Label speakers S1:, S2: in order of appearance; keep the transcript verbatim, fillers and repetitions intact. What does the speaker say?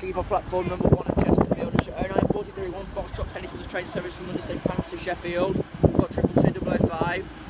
S1: asking for platform number one at Chesterfield. It's oh nine four three one Foxtrot Tennis with a train service from London Saint Pancras to Sheffield. We've got triple two double oh five.